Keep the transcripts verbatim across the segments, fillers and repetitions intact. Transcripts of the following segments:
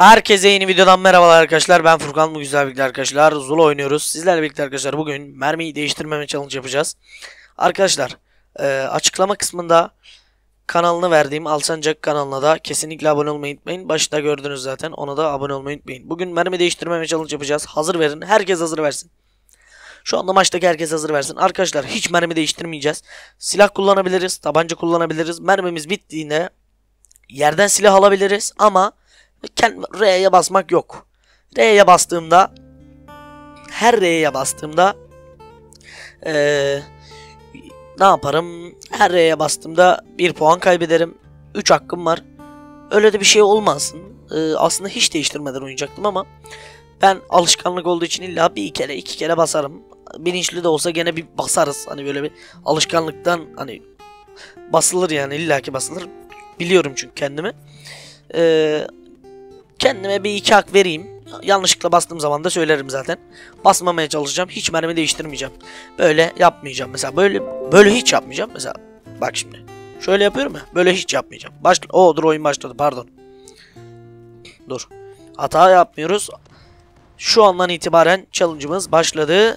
Herkese yeni videodan merhabalar arkadaşlar. Ben Furkan, bu güzel birlikte arkadaşlar Zula oynuyoruz. Sizlerle birlikte arkadaşlar bugün mermiyi değiştirmeme challenge yapacağız. Arkadaşlar e, açıklama kısmında kanalını verdiğim Alsancak kanalına da kesinlikle abone olmayı unutmayın. Başta gördünüz zaten, ona da abone olmayı unutmayın. Bugün mermi değiştirmeme challenge yapacağız. Hazır verin, herkes hazır versin. Şu anda maçtaki herkes hazır versin. Arkadaşlar hiç mermi değiştirmeyeceğiz. Silah kullanabiliriz, tabanca kullanabiliriz. Mermimiz bittiğinde yerden silah alabiliriz ama R'ye basmak yok. R'ye bastığımda, her R'ye bastığımda ee, ne yaparım? Her R'ye bastığımda bir puan kaybederim. üç hakkım var. Öyle de bir şey olmasın. Ee, aslında hiç değiştirmeden oynayacaktım ama ben alışkanlık olduğu için illa bir kere iki kere basarım. Bilinçli de olsa gene bir basarız. Hani böyle bir alışkanlıktan hani basılır, yani illaki basılır. Biliyorum çünkü kendimi. Eee Kendime bir iki hak vereyim. Yanlışlıkla bastığım zaman da söylerim zaten. Basmamaya çalışacağım. Hiç mermi değiştirmeyeceğim. Böyle yapmayacağım. Mesela böyle böyle hiç yapmayacağım. Mesela bak şimdi. Şöyle yapıyorum ya. Böyle hiç yapmayacağım. Başla. Oo, dur, oyun başladı. Pardon. Dur. Hata yapmıyoruz. Şu andan itibaren challenge'ımız başladı.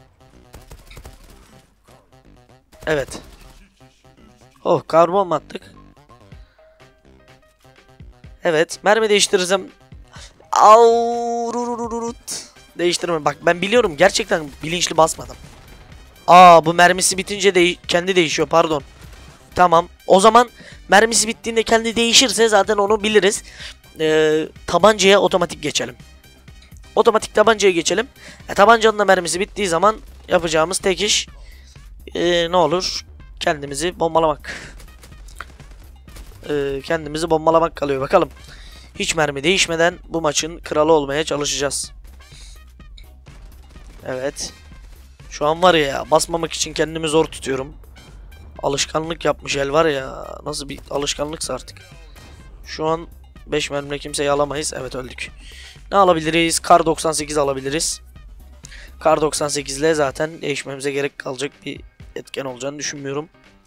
Evet. Oh, karbon mu attık? Evet, mermi değiştireceğim. Aururururut. Değiştirme. Bak, ben biliyorum, gerçekten bilinçli basmadım. Aa, bu mermisi bitince de kendi değişiyor, pardon. Tamam. O zaman mermisi bittiğinde kendi değişirse zaten onu biliriz. Ee, tabancaya otomatik geçelim. Otomatik tabancaya geçelim. E, tabancanın da mermisi bittiği zaman yapacağımız tek iş ee, ne olur? Kendimizi bombalamak. Ee, kendimizi bombalamak kalıyor. Bakalım. Hiç mermi değişmeden bu maçın kralı olmaya çalışacağız. Evet. Şu an var ya, basmamak için kendimi zor tutuyorum. Alışkanlık yapmış el var ya. Nasıl bir alışkanlıksa artık. Şu an beş mermile kimseyi alamayız. Evet, öldük. Ne alabiliriz? Kar doksan sekiz alabiliriz. Kar doksan sekiz ile zaten değişmemize gerek kalacak bir etken olacağını düşünmüyorum.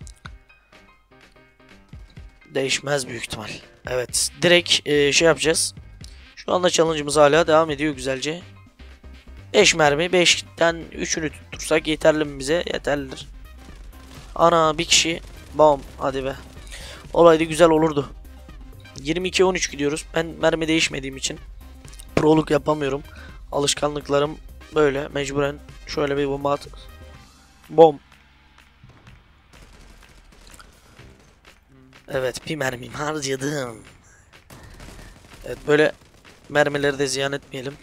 Değişmez büyük ihtimal. Evet, direkt e, şey yapacağız. Şu anda challenge'ımız hala devam ediyor güzelce. beş mermi, beşten üçünü tuttursak yeterli mi bize? Yeterlidir. Ana, bir kişi. Bam, hadi be. Olaydı güzel olurdu. yirmi iki on üç gidiyoruz. Ben mermi değişmediğim için proluk yapamıyorum. Alışkanlıklarım böyle, mecburen şöyle bir bomba at. Bom. Evet, bir mermim harcadım. Evet, böyle mermileri de ziyan etmeyelim.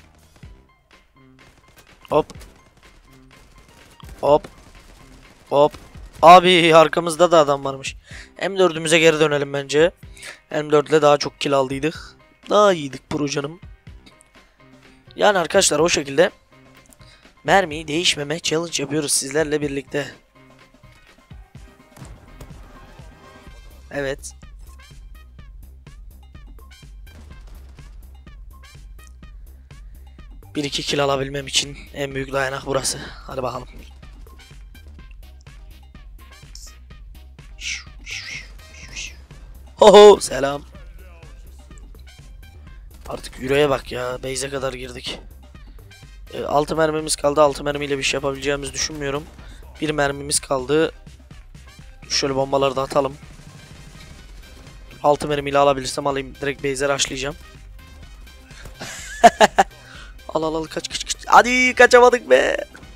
Hop. Hop. Hop. Abi, arkamızda da adam varmış. M dördümüze geri dönelim bence. M dört ile daha çok kill aldıydık. Daha iyiydik pro canım. Yani arkadaşlar, o şekilde mermiyi değişmeme challenge yapıyoruz sizlerle birlikte. Evet. bir iki kill alabilmem için en büyük dayanak burası. Hadi bakalım. Hoho, selam. Artık yüreğe bak ya. Base'e kadar girdik. E, altı mermimiz kaldı. altı mermiyle bir şey yapabileceğimizi düşünmüyorum. bir mermimiz kaldı. Şöyle bombaları da atalım. altı mermiyle alabilirsem alayım. Direkt base'e rushlayacağım. Al al al, kaç kaç kaç. Hadi, kaçamadık be.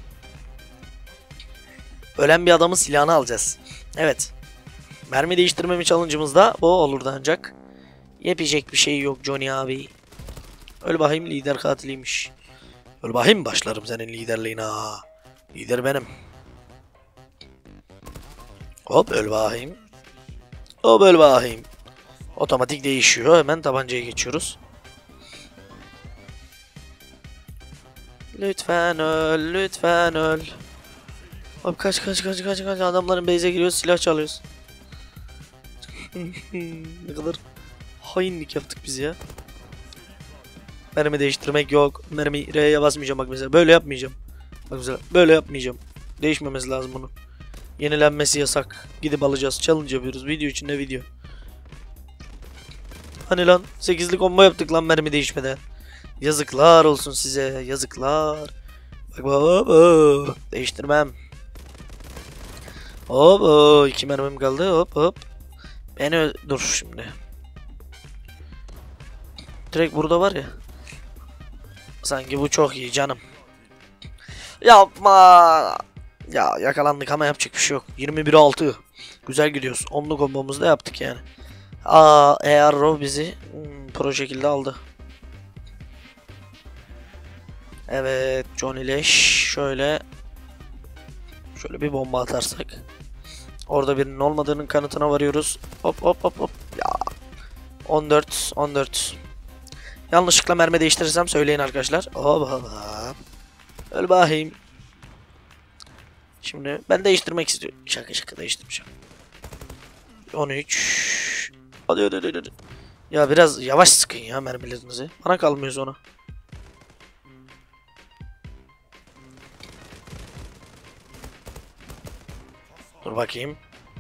Ölen bir adamın silahını alacağız. Evet. Mermi değiştirmemi challenge'ımızda bu olurdu ancak. Yapacak bir şey yok Johnny abi. Öl bakayım, lider katiliymiş. Öl bakayım, başlarım senin liderliğine ha. Lider benim. Hop, öl bakayım. Hop, öl bakayım. Otomatik değişiyor. Hemen tabancaya geçiyoruz. Lütfen öl, lütfen öl. Hop, kaç kaç kaç kaç kaç. Adamların base'e giriyoruz, silah çalıyoruz. Ne kadar hainlik yaptık biz ya. Mermi değiştirmek yok. Mermi R'ye basmayacağım bak mesela. Böyle yapmayacağım. Bak mesela, böyle yapmayacağım. Değişmemesi lazım bunun. Yenilenmesi yasak. Gidip alacağız. Challenge yapıyoruz. Video içinde video. Hani lan sekizli combo yaptık lan mermi değişmeden. Yazıklar olsun size, yazıklar. Bak hop hop. Değiştirmem. Hop hop. İki mermim kaldı. Hop hop. Beni dur şimdi. Direkt burada var ya. Sanki bu çok iyi canım. Yapma. Ya yakalandık ama yapacak bir şey yok. yirmi bir altı. Güzel gidiyoruz. Onlu kombomuzu da yaptık yani. Aa, Earro bizi hmm, pro şekilde aldı. Evet, Johnny Leş şöyle şöyle bir bomba atarsak. Orada birinin olmadığının kanıtına varıyoruz. Hop hop hop hop. Ya. on dört on dört. Yanlışlıkla mermi değiştirirsem söyleyin arkadaşlar. Hop hop hop. Öl bakayım. Şimdi ben değiştirmek istiyorum. Şaka şaka değiştirmişim. on üç. Hadi hadi hadi hadi. Ya biraz yavaş sıkın ya mermilerinizi. Bana kalmıyor sonra. Dur bakayım.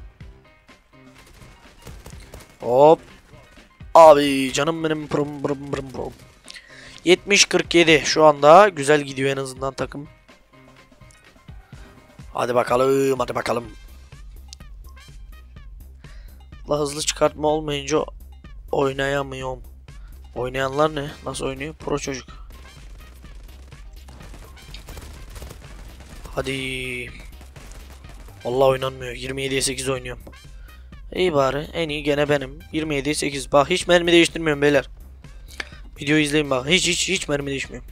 Hop. Abi canım benim pırım pırım pırım pırım. yetmiş kırk yedi şu anda güzel gidiyor en azından takım. Hadi bakalım, hadi bakalım. La hızlı çıkartma olmayınca oynayamıyorum. Oynayanlar ne? Nasıl oynuyor? Pro çocuk. Hadi. Vallahi oynanmıyor. yirmi yediye sekiz oynuyorum. İyi bari. En iyi gene benim. yirmi yediye sekiz. Bak hiç mermi değiştirmiyorum beyler. Videoyu izleyin bak. Hiç hiç hiç mermi değişmiyorum.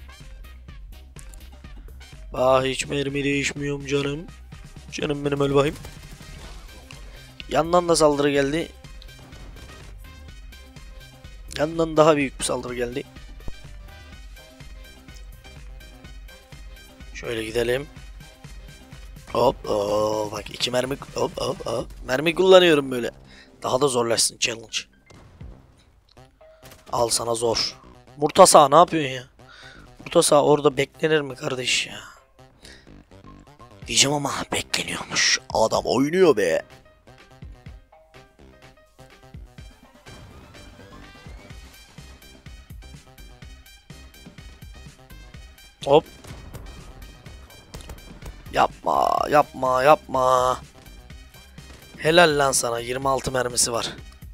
Bak hiç mermi değişmiyorum canım. Canım benim öl bakayım. Yandan da saldırı geldi. Yandan daha büyük bir saldırı geldi. Şöyle gidelim. Hop hop bak iki mermi hop hop hop. Mermi kullanıyorum böyle. Daha da zorlaşsın challenge. Al sana zor. Murtasa ne yapıyorsun ya? Murtasa orada beklenir mi kardeş ya? Diyeceğim ama bekleniyormuş. Adam oynuyor be. Hop. Yapma, yapma, yapma. Helal lan sana. yirmi altı mermisi var.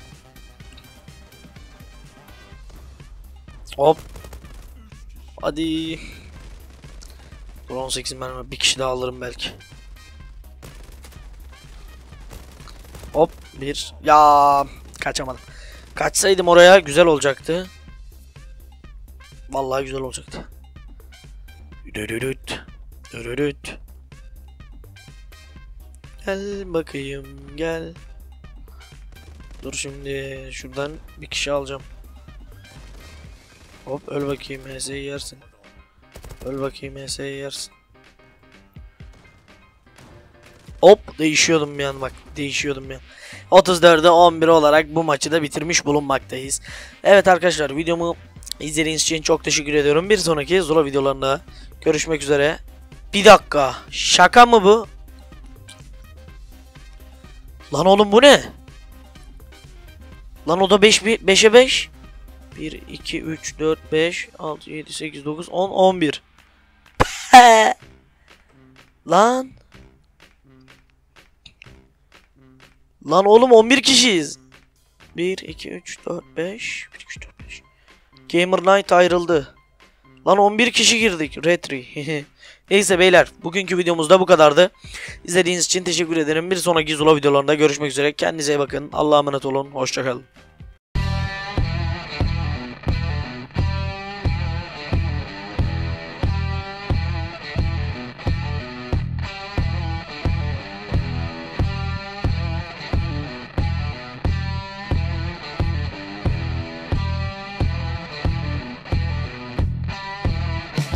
Hop. Hadi. Dur on sekiz mermi. Bir kişi daha alırım belki. Hop. Bir. Ya kaçamadım. Kaçsaydım oraya güzel olacaktı. Vallahi güzel olacaktı. Dürürüt. Dürürüt. Gel bakayım gel. Dur şimdi şuradan bir kişi alacağım. Hop öl bakayım M S'yi yersin. Öl bakayım M S'yi yersin. Hop değişiyordum bir an bak değişiyordum bir an. otuz dörde on bir olarak bu maçı da bitirmiş bulunmaktayız. Evet arkadaşlar videomu izlediğiniz için çok teşekkür ediyorum. Bir sonraki Zula videolarında görüşmek üzere. Bir dakika şaka mı bu? Lan oğlum bu ne? Lan o da beşe beş. bir, iki, üç, dört, beş, altı, yedi, sekiz, dokuz, on, on bir. Lan. Lan oğlum on bir kişiyiz. bir, iki, üç, dört, beş. bir, iki, üç, dört, beş. Gamer Night ayrıldı. Lan on bir kişi girdik. Retri. Neyse beyler. Bugünkü videomuz da bu kadardı. İzlediğiniz için teşekkür ederim. Bir sonraki Zula videolarında görüşmek üzere. Kendinize iyi bakın. Allah'a emanet olun. Hoşçakalın.